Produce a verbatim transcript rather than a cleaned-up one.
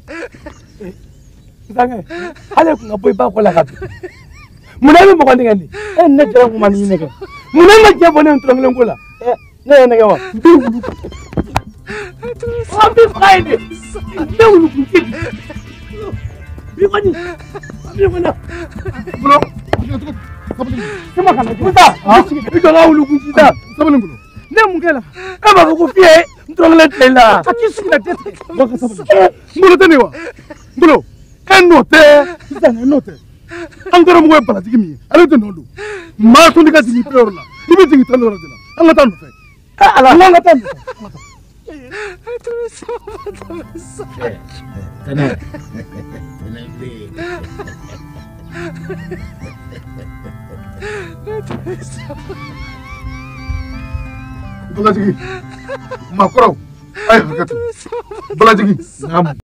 Zange. Ale ku ngaboy ba ko la gapi. Muna mo ko ndingani. Eh ne jara ko mani ne ka. Muna ma je bonen tro nglen ko la. Eh ne ne ga wa. Happy Friday. Ne ulu ku ki. Bi ko ni. Bi ko na. Bro. Sama kana kuta. Bi ko ga ulu ku ki da. Sama ne bro. Ne mungela. E ba ko fie. Tro nglen tela. Ati sina tete. Ba ka sama. Bro tene wa. Bro. En note. Zana note. Angara mo bala tigimi. Ale to nolo. Ma to ndiga tigi peorla. Ibi tigi talo radela. Anga tan fe. Ala anga tan. Tu so so. Tana. Tana be. Bala tigi. Ma koro. Ay hakatu. Bala tigi. Nam.